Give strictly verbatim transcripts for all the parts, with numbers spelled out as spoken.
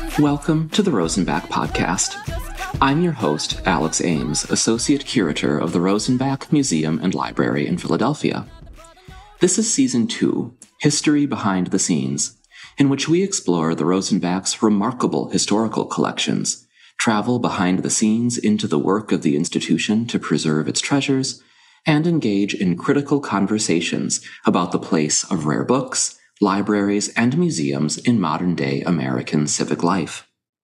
Welcome to the Rosenbach Podcast. I'm your host, Alex Ames, Associate Curator of the Rosenbach Museum and Library in Philadelphia. This is Season two, History Behind the Scenes, in which we explore the Rosenbach's remarkable historical collections, travel behind the scenes into the work of the institution to preserve its treasures, and engage in critical conversations about the place of rare books, libraries, and museums in modern-day American civic life.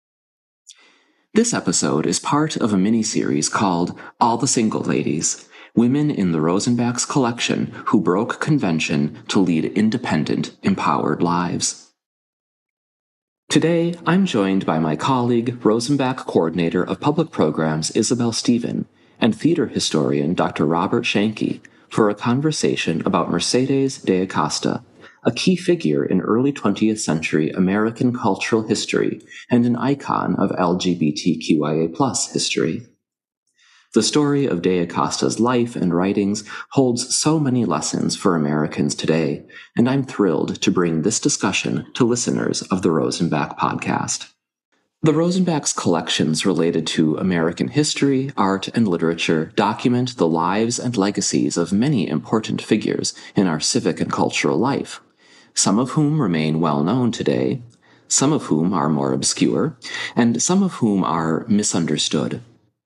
This episode is part of a mini-series called All the Single Ladies, Women in the Rosenbach's Collection Who Broke Convention to Lead Independent, Empowered Lives. Today, I'm joined by my colleague, Rosenbach Coordinator of Public Programs Isabel Steven, and theater historian Doctor Robert Schanke for a conversation about Mercedes de Acosta, a key figure in early twentieth century American cultural history and an icon of L G B T Q I A plus history. The story of de Acosta's life and writings holds so many lessons for Americans today, and I'm thrilled to bring this discussion to listeners of the Rosenbach Podcast. The Rosenbach's collections related to American history, art, and literature document the lives and legacies of many important figures in our civic and cultural life, some of whom remain well known today, some of whom are more obscure, and some of whom are misunderstood.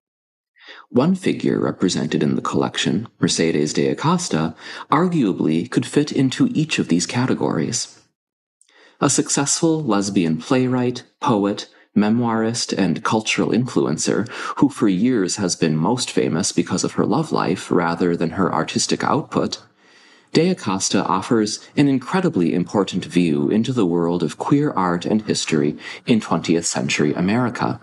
One figure represented in the collection, Mercedes de Acosta, arguably could fit into each of these categories. A successful lesbian playwright, poet, memoirist, and cultural influencer who for years has been most famous because of her love life rather than her artistic output, de Acosta offers an incredibly important view into the world of queer art and history in twentieth century America.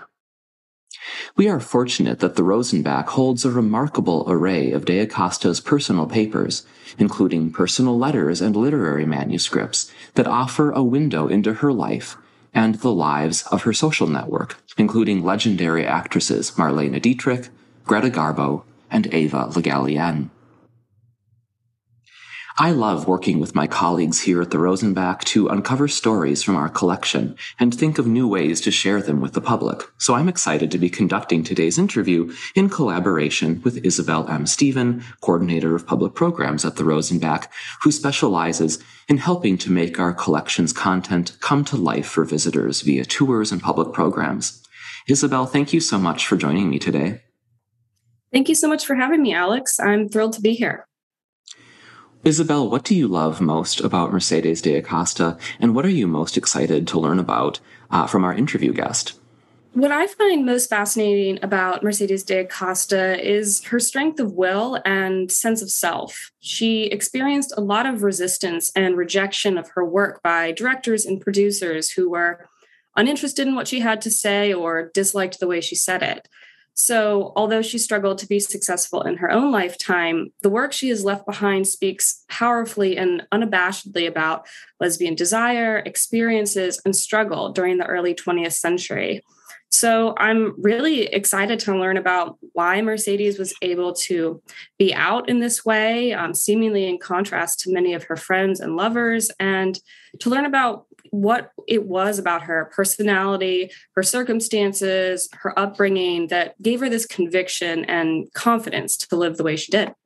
We are fortunate that the Rosenbach holds a remarkable array of de Acosta's personal papers, including personal letters and literary manuscripts that offer a window into her life and the lives of her social network, including legendary actresses Marlene Dietrich, Greta Garbo, and Eva Le Gallienne. I love working with my colleagues here at the Rosenbach to uncover stories from our collection and think of new ways to share them with the public, so I'm excited to be conducting today's interview in collaboration with Isabel M. Steven, Coordinator of Public Programs at the Rosenbach, who specializes in helping to make our collection's content come to life for visitors via tours and public programs. Isabel, thank you so much for joining me today. Thank you so much for having me, Alex. I'm thrilled to be here. Isabel, what do you love most about Mercedes de Acosta, and what are you most excited to learn about uh, from our interview guest? What I find most fascinating about Mercedes de Acosta is her strength of will and sense of self. She experienced a lot of resistance and rejection of her work by directors and producers who were uninterested in what she had to say or disliked the way she said it. So, although she struggled to be successful in her own lifetime, the work she has left behind speaks powerfully and unabashedly about lesbian desire, experiences, and struggle during the early twentieth century. So I'm really excited to learn about why Mercedes was able to be out in this way, um, seemingly in contrast to many of her friends and lovers, and to learn about what it was about her personality, her circumstances, her upbringing that gave her this conviction and confidence to live the way she did.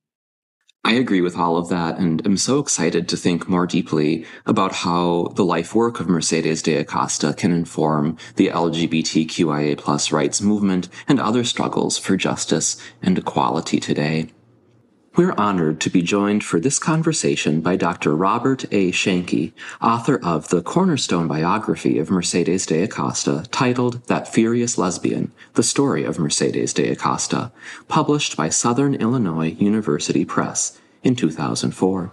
I agree with all of that, and I'm so excited to think more deeply about how the life work of Mercedes de Acosta can inform the L G B T Q I A plus rights movement and other struggles for justice and equality today. We're honored to be joined for this conversation by Doctor Robert A. Schanke, author of the cornerstone biography of Mercedes de Acosta titled That Furious Lesbian, The Story of Mercedes de Acosta, published by Southern Illinois University Press in two thousand four.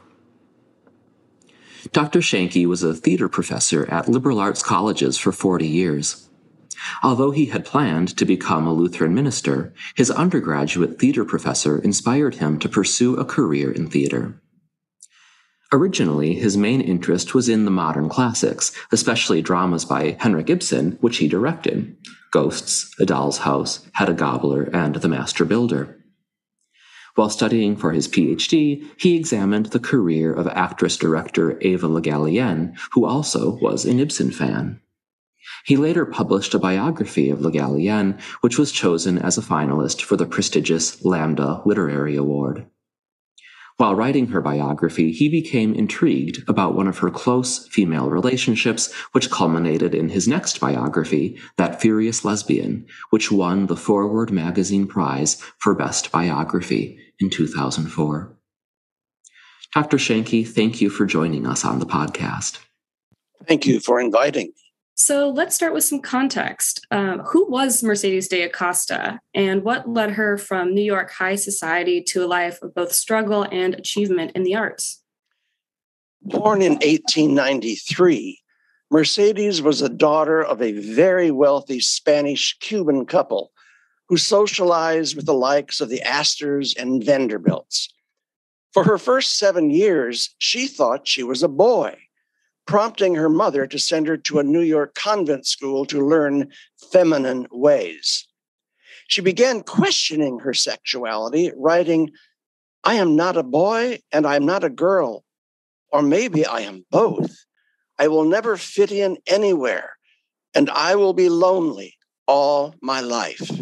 Doctor Schanke was a theater professor at liberal arts colleges for forty years. Although he had planned to become a Lutheran minister, his undergraduate theater professor inspired him to pursue a career in theater. Originally, his main interest was in the modern classics, especially dramas by Henrik Ibsen, which he directed: Ghosts, A Doll's House, Hedda Gabler, and The Master Builder. While studying for his P H D, he examined the career of actress-director Eva Le Gallienne, who also was an Ibsen fan. He later published a biography of Le Gallienne, which was chosen as a finalist for the prestigious Lambda Literary Award. While writing her biography, he became intrigued about one of her close female relationships, which culminated in his next biography, That Furious Lesbian, which won the Forward Magazine Prize for Best Biography in two thousand four. Doctor Schanke, thank you for joining us on the podcast. Thank you for inviting me. So let's start with some context. Uh, who was Mercedes de Acosta, and what led her from New York high society to a life of both struggle and achievement in the arts? Born in eighteen ninety-three, Mercedes was the daughter of a very wealthy Spanish-Cuban couple who socialized with the likes of the Astors and Vanderbilts. For her first seven years, she thought she was a boy, prompting her mother to send her to a New York convent school to learn feminine ways. She began questioning her sexuality, writing, "I am not a boy and I am not a girl, or maybe I am both. I will never fit in anywhere, and I will be lonely all my life."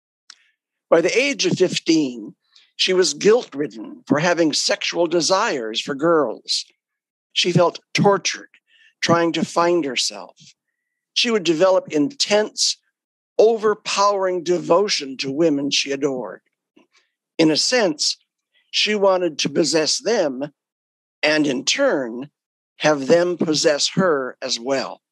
By the age of fifteen, she was guilt-ridden for having sexual desires for girls. She felt tortured trying to find herself. She would develop intense, overpowering devotion to women she adored. In a sense, she wanted to possess them and in turn have them possess her as well.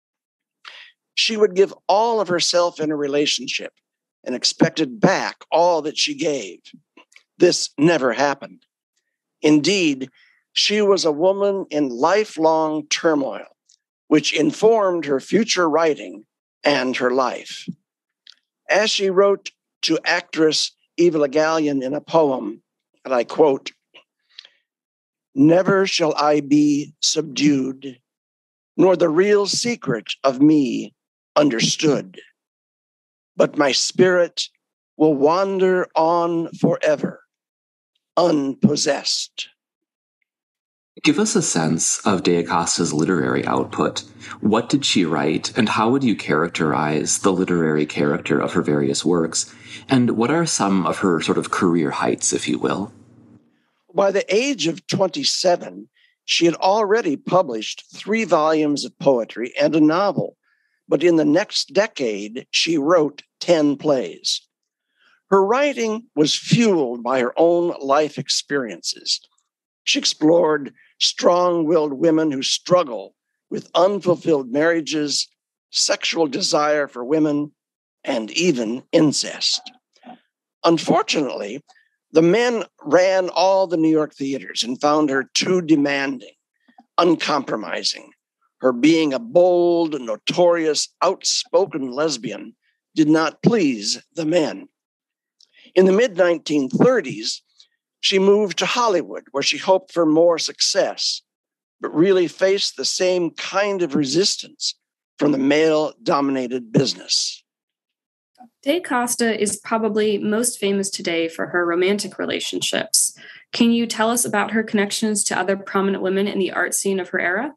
She would give all of herself in a relationship and expected back all that she gave. This never happened. Indeed, she was a woman in lifelong turmoil, which informed her future writing and her life. As she wrote to actress Eva Le Gallienne in a poem, and I quote, "Never shall I be subdued, nor the real secret of me understood, but my spirit will wander on forever, unpossessed." Give us a sense of de Acosta's literary output. What did she write, and how would you characterize the literary character of her various works? And what are some of her sort of career heights, if you will? By the age of twenty-seven, she had already published three volumes of poetry and a novel, but in the next decade, she wrote ten plays. Her writing was fueled by her own life experiences. She explored strong-willed women who struggle with unfulfilled marriages, sexual desire for women, and even incest. Unfortunately, the men ran all the New York theaters and found her too demanding, uncompromising. Her being a bold, notorious, outspoken lesbian did not please the men. In the mid nineteen thirties, she moved to Hollywood, where she hoped for more success, but really faced the same kind of resistance from the male-dominated business. De Acosta is probably most famous today for her romantic relationships. Can you tell us about her connections to other prominent women in the art scene of her era?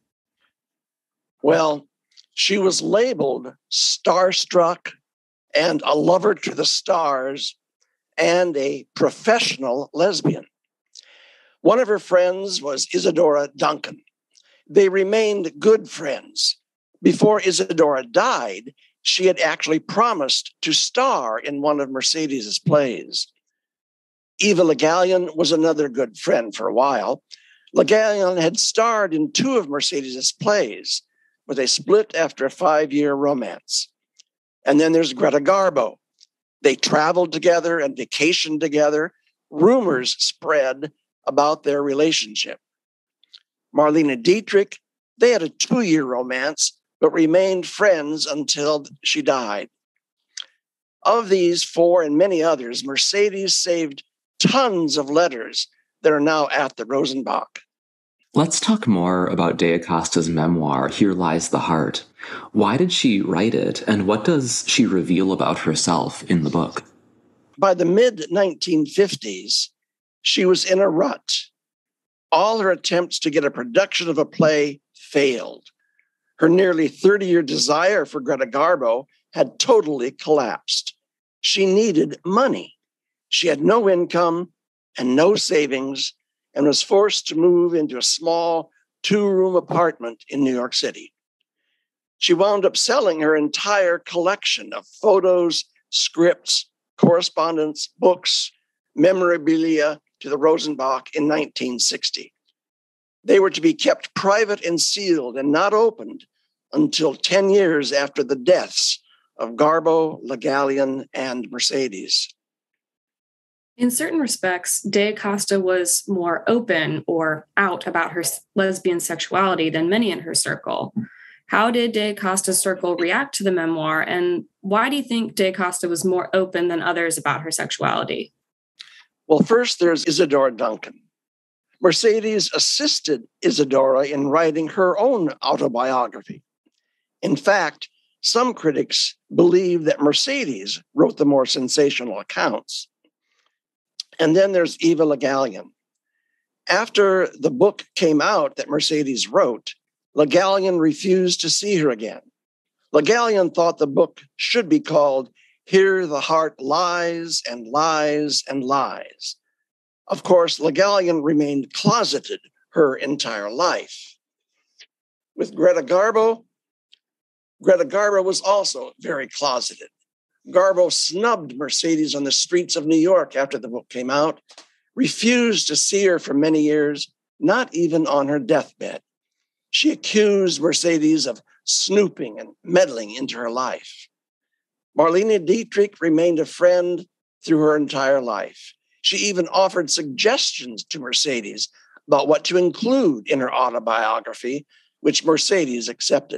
Well, she was labeled starstruck and a lover to the stars and a professional lesbian. One of her friends was Isadora Duncan. They remained good friends. Before Isadora died, she had actually promised to star in one of Mercedes's plays. Eva Le Gallienne was another good friend for a while. Le Gallienne had starred in two of Mercedes's plays, but they split after a five-year romance. And then there's Greta Garbo. They traveled together and vacationed together. Rumors spread about their relationship. Marlene Dietrich, they had a two-year romance, but remained friends until she died. Of these four and many others, Mercedes saved tons of letters that are now at the Rosenbach. Let's talk more about De Acosta's memoir, Here Lies the Heart. Why did she write it, and what does she reveal about herself in the book? By the mid nineteen fifties, she was in a rut. All her attempts to get a production of a play failed. Her nearly thirty-year desire for Greta Garbo had totally collapsed. She needed money. She had no income and no savings and was forced to move into a small two-room apartment in New York City. She wound up selling her entire collection of photos, scripts, correspondence, books, memorabilia to the Rosenbach in nineteen sixty. They were to be kept private and sealed and not opened until ten years after the deaths of Garbo, Le Gallienne, and Mercedes. In certain respects, de Acosta was more open or out about her lesbian sexuality than many in her circle. How did de Acosta's circle react to the memoir, and why do you think de Acosta was more open than others about her sexuality? Well, first, there's Isadora Duncan. Mercedes assisted Isadora in writing her own autobiography. In fact, some critics believe that Mercedes wrote the more sensational accounts. And then there's Eva Le Gallienne. After the book came out that Mercedes wrote, Le Gallienne refused to see her again. Le Gallienne thought the book should be called Here the Heart Lies and Lies and Lies. Of course, Le Gallienne remained closeted her entire life. With Greta Garbo, Greta Garbo was also very closeted. Garbo snubbed Mercedes on the streets of New York after the book came out, refused to see her for many years, not even on her deathbed. She accused Mercedes of snooping and meddling into her life. Marlene Dietrich remained a friend through her entire life. She even offered suggestions to Mercedes about what to include in her autobiography, which Mercedes accepted.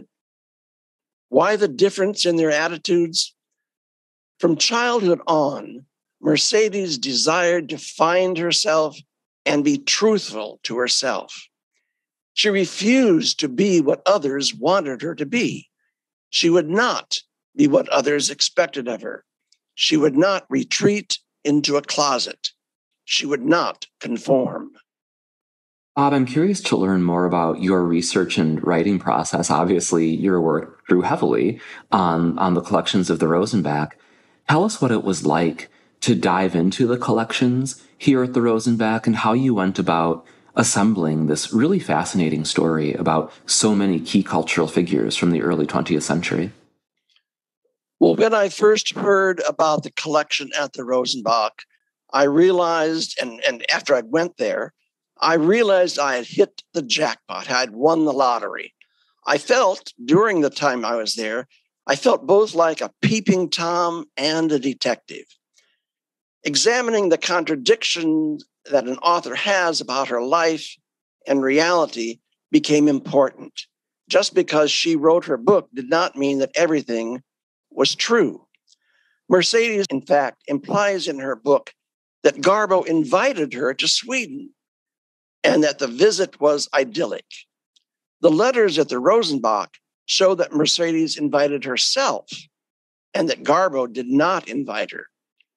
Why the difference in their attitudes? From childhood on, Mercedes desired to find herself and be truthful to herself. She refused to be what others wanted her to be. She would not be what others expected of her. She would not retreat into a closet. She would not conform. Bob, I'm curious to learn more about your research and writing process. Obviously, your work drew heavily on, on the collections of the Rosenbach. Tell us what it was like to dive into the collections here at the Rosenbach and how you went about assembling this really fascinating story about so many key cultural figures from the early twentieth century. Well, when I first heard about the collection at the Rosenbach, I realized, and, and after I went there, I realized I had hit the jackpot. I had won the lottery. I felt during the time I was there, I felt both like a peeping Tom and a detective. Examining the contradictions that an author has about her life and reality became important. Just because she wrote her book did not mean that everything was true. Mercedes, in fact, implies in her book that Garbo invited her to Sweden and that the visit was idyllic. The letters at the Rosenbach show that Mercedes invited herself and that Garbo did not invite her.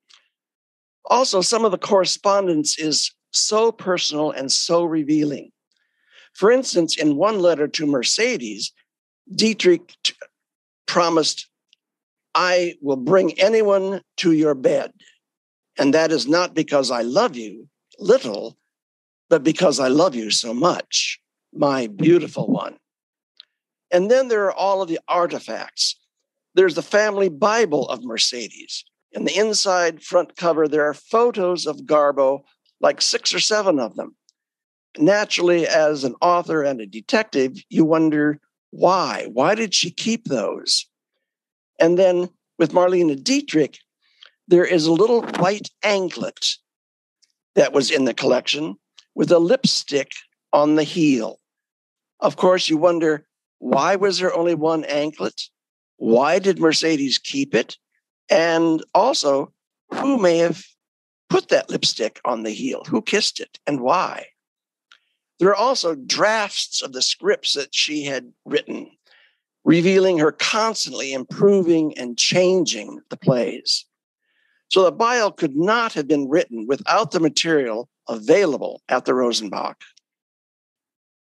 Also, some of the correspondence is so personal and so revealing. For instance, in one letter to Mercedes, Dietrich t- promised, "I will bring anyone to your bed, and that is not because I love you little, but because I love you so much, my beautiful one." And then there are all of the artifacts. There's the family Bible of Mercedes. In the inside front cover, there are photos of Garbo, like six or seven of them. Naturally, as an author and a detective, you wonder why? Why did she keep those? And then with Marlene Dietrich, there is a little white anklet that was in the collection with a lipstick on the heel. Of course, you wonder, why was there only one anklet? Why did Mercedes keep it? And also, who may have put that lipstick on the heel? Who kissed it and why? There are also drafts of the scripts that she had written, revealing her constantly improving and changing the plays. So the bio could not have been written without the material available at the Rosenbach.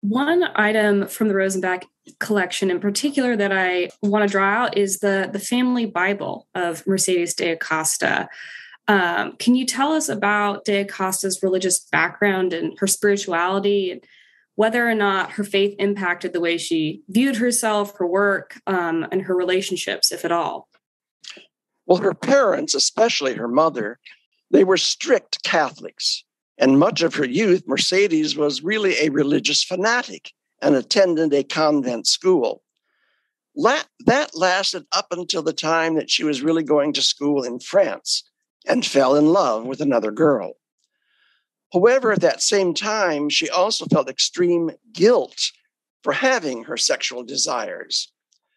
One item from the Rosenbach collection in particular that I want to draw out is the, the family Bible of Mercedes de Acosta. Um, can you tell us about de Acosta's religious background and her spirituality, and whether or not her faith impacted the way she viewed herself, her work, um, and her relationships, if at all? Well, her parents, especially her mother, they were strict Catholics. And much of her youth, Mercedes was really a religious fanatic and attended a convent school. La- that lasted up until the time that she was really going to school in France and fell in love with another girl. However, at that same time, she also felt extreme guilt for having her sexual desires.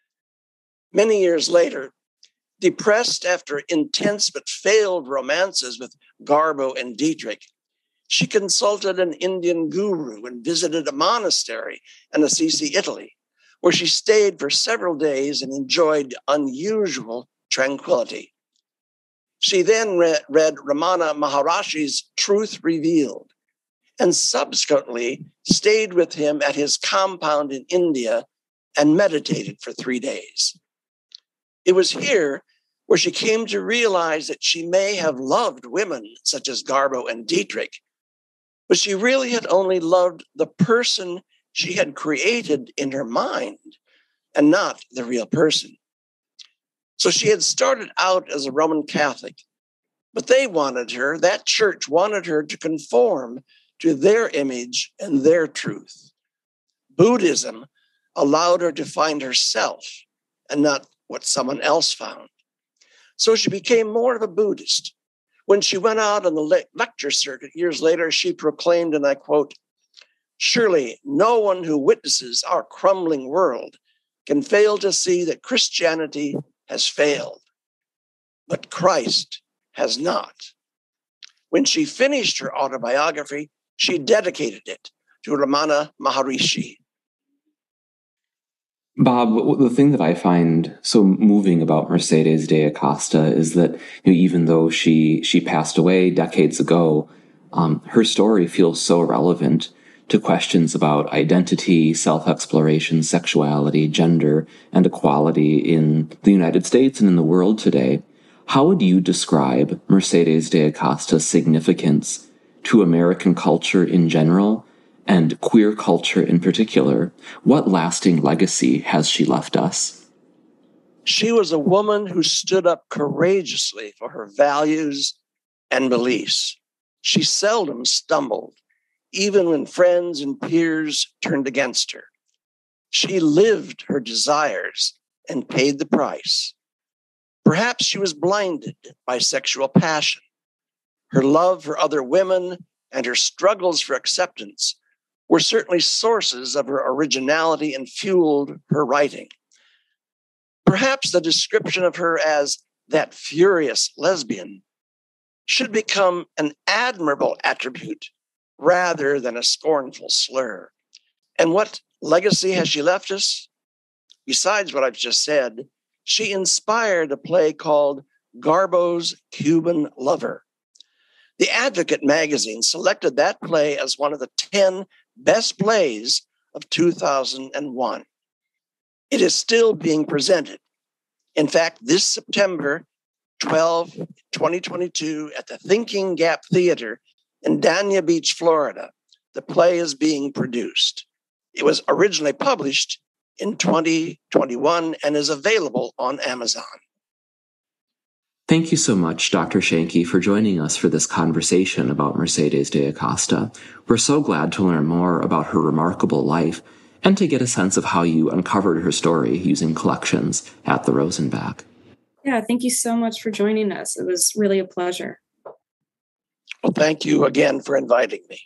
Many years later, depressed after intense but failed romances with Garbo and Dietrich, she consulted an Indian guru and visited a monastery in Assisi, Italy, where she stayed for several days and enjoyed unusual tranquility. She then read, read Ramana Maharshi's Truth Revealed, and subsequently stayed with him at his compound in India and meditated for three days. It was here where she came to realize that she may have loved women such as Garbo and Dietrich, but she really had only loved the person she had created in her mind and not the real person. So she had started out as a Roman Catholic, but they wanted her, that church wanted her to conform to their image and their truth. Buddhism allowed her to find herself and not what someone else found. So she became more of a Buddhist. When she went out on the le- lecture circuit years later, she proclaimed, and I quote, "Surely no one who witnesses our crumbling world can fail to see that Christianity has failed, but Christ has not." When she finished her autobiography, she dedicated it to Ramana Maharishi. Bob, the thing that I find so moving about Mercedes de Acosta is that, you know, even though she she passed away decades ago, um, her story feels so relevant to questions about identity, self-exploration, sexuality, gender, and equality in the United States and in the world today. How would you describe Mercedes de Acosta's significance to American culture in general and queer culture in particular? What lasting legacy has she left us? She was a woman who stood up courageously for her values and beliefs. She seldom stumbled, even when friends and peers turned against her. She lived her desires and paid the price. Perhaps she was blinded by sexual passion. Her love for other women and her struggles for acceptance were certainly sources of her originality and fueled her writing. Perhaps the description of her as that furious lesbian should become an admirable attribute rather than a scornful slur. And what legacy has she left us? Besides what I've just said, she inspired a play called Garbo's Cuban Lover. The Advocate magazine selected that play as one of the ten best plays of two thousand one. It is still being presented. In fact, this September twelfth, twenty twenty-two, at the Thinking Gap Theater in Dania Beach, Florida, the play is being produced. It was originally published in twenty twenty-one and is available on Amazon. Thank you so much, Doctor Schanke, for joining us for this conversation about Mercedes de Acosta. We're so glad to learn more about her remarkable life and to get a sense of how you uncovered her story using collections at the Rosenbach. Yeah, thank you so much for joining us. It was really a pleasure. Well, thank you again for inviting me.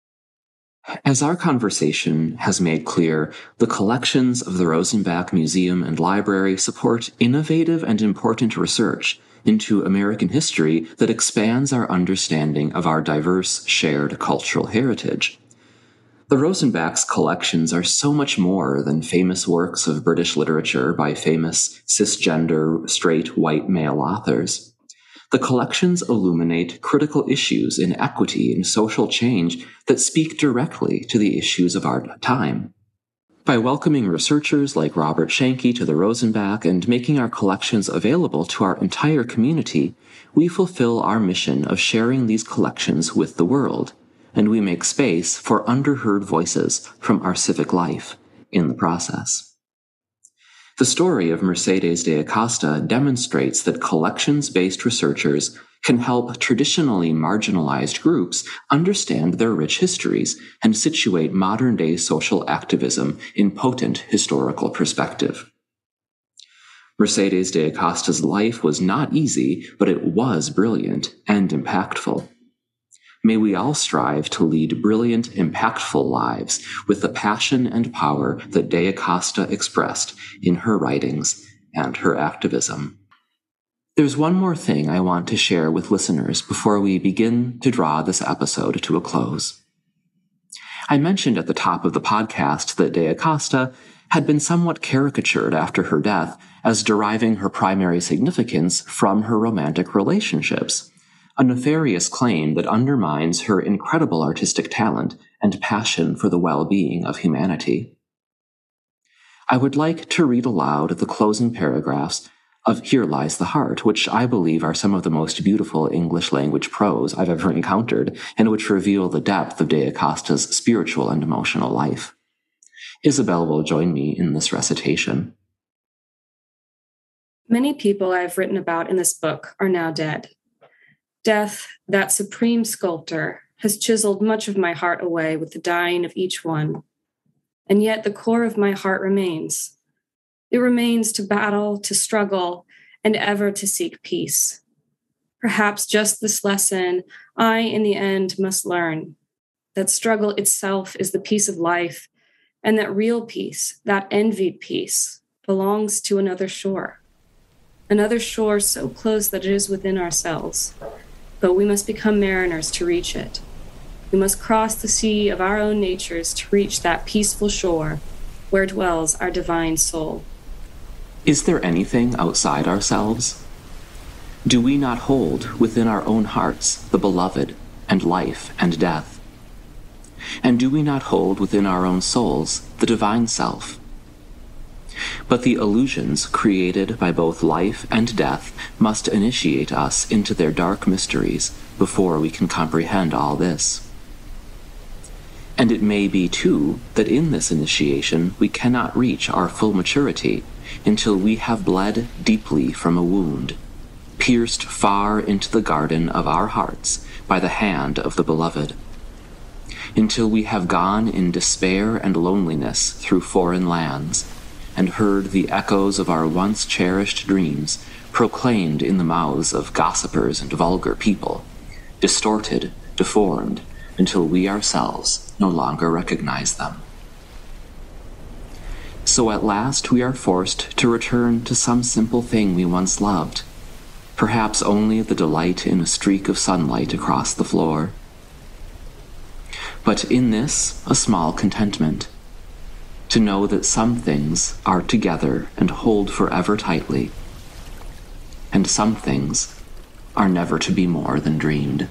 As our conversation has made clear, the collections of the Rosenbach Museum and Library support innovative and important research into American history that expands our understanding of our diverse, shared cultural heritage. The Rosenbach's collections are so much more than famous works of British literature by famous cisgender, straight, white male authors. The collections illuminate critical issues in equity and social change that speak directly to the issues of our time. By welcoming researchers like Robert Schanke to the Rosenbach and making our collections available to our entire community, we fulfill our mission of sharing these collections with the world, and we make space for underheard voices from our civic life in the process. The story of Mercedes de Acosta demonstrates that collections-based researchers can help traditionally marginalized groups understand their rich histories and situate modern-day social activism in potent historical perspective. Mercedes de Acosta's life was not easy, but it was brilliant and impactful. May we all strive to lead brilliant, impactful lives with the passion and power that de Acosta expressed in her writings and her activism. There's one more thing I want to share with listeners before we begin to draw this episode to a close. I mentioned at the top of the podcast that de Acosta had been somewhat caricatured after her death as deriving her primary significance from her romantic relationships, a nefarious claim that undermines her incredible artistic talent and passion for the well-being of humanity. I would like to read aloud the closing paragraphs of Here Lies the Heart, which I believe are some of the most beautiful English-language prose I've ever encountered, and which reveal the depth of de Acosta's spiritual and emotional life. Isabel will join me in this recitation. Many people I've written about in this book are now dead. Death, that supreme sculptor, has chiseled much of my heart away with the dying of each one. And yet the core of my heart remains. It remains to battle, to struggle, and ever to seek peace. Perhaps just this lesson I, in the end, must learn, that struggle itself is the peace of life, and that real peace, that envied peace, belongs to another shore. Another shore so close that it is within ourselves. But we must become mariners to reach it. We must cross the sea of our own natures to reach that peaceful shore where dwells our divine soul. Is there anything outside ourselves? Do we not hold within our own hearts the beloved and life and death? And do we not hold within our own souls the divine self? But the illusions created by both life and death must initiate us into their dark mysteries before we can comprehend all this. And it may be, too, that in this initiation we cannot reach our full maturity until we have bled deeply from a wound, pierced far into the garden of our hearts by the hand of the beloved, until we have gone in despair and loneliness through foreign lands, and heard the echoes of our once cherished dreams proclaimed in the mouths of gossipers and vulgar people, distorted, deformed, until we ourselves no longer recognize them. So at last we are forced to return to some simple thing we once loved, perhaps only the delight in a streak of sunlight across the floor. But in this, a small contentment, to know that some things are together and hold forever tightly, and some things are never to be more than dreamed.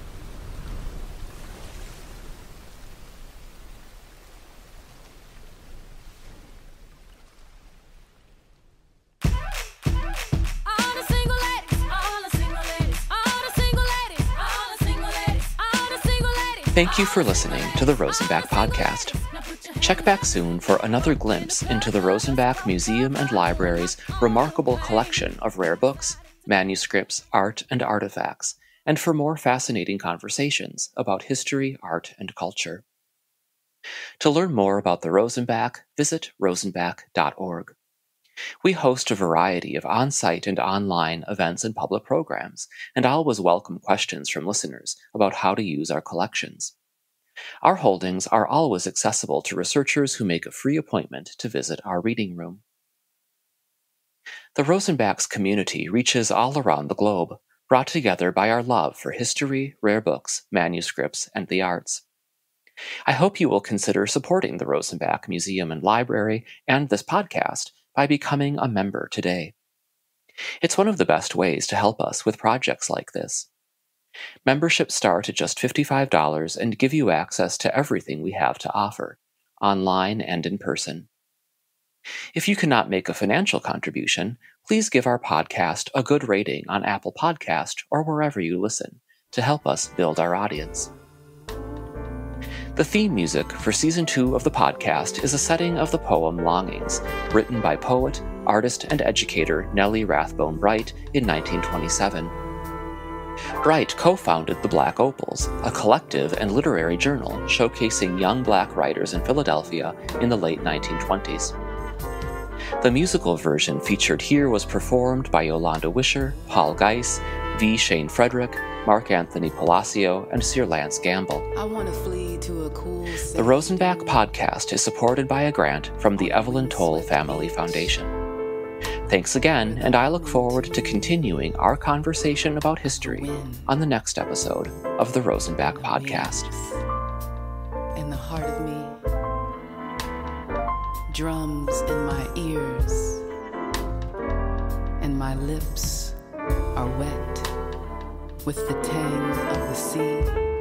Thank you for listening to the Rosenbach Podcast. Check back soon for another glimpse into the Rosenbach Museum and Library's remarkable collection of rare books, manuscripts, art, and artifacts, and for more fascinating conversations about history, art, and culture. To learn more about the Rosenbach, visit rosenbach dot org. We host a variety of on-site and online events and public programs, and always welcome questions from listeners about how to use our collections. Our holdings are always accessible to researchers who make a free appointment to visit our reading room. The Rosenbach's community reaches all around the globe, brought together by our love for history, rare books, manuscripts, and the arts. I hope you will consider supporting the Rosenbach Museum and Library and this podcast by becoming a member today. It's one of the best ways to help us with projects like this. Memberships start at just fifty-five dollars and give you access to everything we have to offer, online and in person. If you cannot make a financial contribution, please give our podcast a good rating on Apple Podcast or wherever you listen to help us build our audience. The theme music for Season two of the podcast is a setting of the poem Longings, written by poet, artist, and educator Nellie Rathbone Bright in nineteen twenty-seven. Bright co-founded the Black Opals, a collective and literary journal showcasing young Black writers in Philadelphia in the late nineteen twenties. The musical version featured here was performed by Yolanda Wisher, Paul Geis, V. Shane Frederick, Mark Anthony Palacio, and Sir Lance Gamble. I want to flee to a cool city. The Rosenbach Podcast is supported by a grant from the Evelyn Toll Family Foundation. Thanks again, and I look forward to continuing our conversation about history on the next episode of the Rosenbach Podcast. In the heart of me, drums in my ears, and my lips are wet with the tang of the sea.